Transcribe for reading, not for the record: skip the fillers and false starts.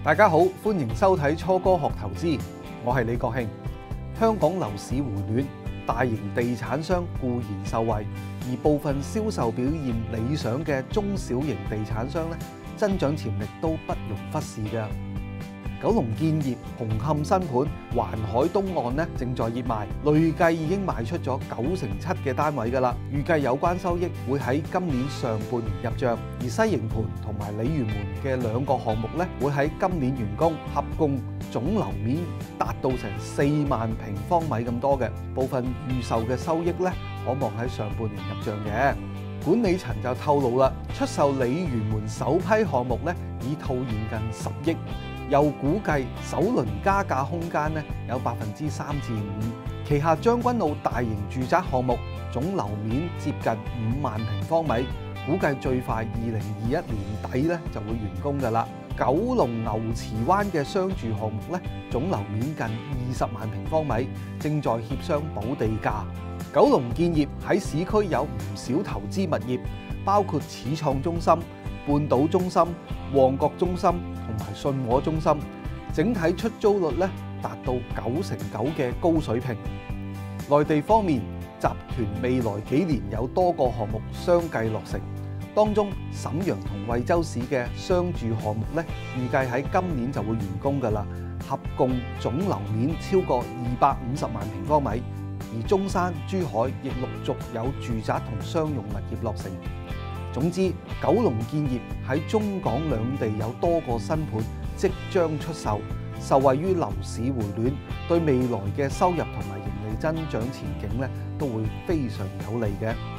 大家好，歡迎收睇初哥學投資，我係李國慶。香港樓市回暖，大型地產商固然受惠，而部分銷售表現理想嘅中小型地產商咧，增長潛力都不容忽視嘅。九龍建業紅磡新盤環海東岸咧正在熱賣，累計已經賣出咗97%嘅單位㗎啦。預計有關收益會喺今年上半年入帳，而西營盤同埋鯉魚門嘅兩個項目咧會喺今年完工，合共總樓面達到成4萬平方米咁多嘅，部分預售嘅收益咧可望喺上半年入帳嘅。管理層就透露啦，出售鯉魚門首批項目咧已套現近10億。又估計首輪加價空間咧有3%至5%，旗下將軍澳大型住宅項目總樓面接近5萬平方米，估計最快2021年底咧就會完工㗎啦。九龍牛池灣嘅商住項目咧總樓面近20萬平方米，正在協商補地價。九龍建業喺市區有唔少投資物業，包括始創中心、半島中心、旺角中心同埋信和中心，整體出租率咧達到99%嘅高水平。內地方面，集團未來幾年有多個項目相繼落成，當中瀋陽同惠州市嘅商住項目咧，預計喺今年就會完工㗎啦，合共總樓面超過250萬平方米。而中山、珠海亦陸續有住宅同商用物業落成。總之，九龍建業喺中港兩地有多個新盤即將出售，受惠於樓市回暖，對未來嘅收入同埋盈利增長前景咧都會非常有利嘅。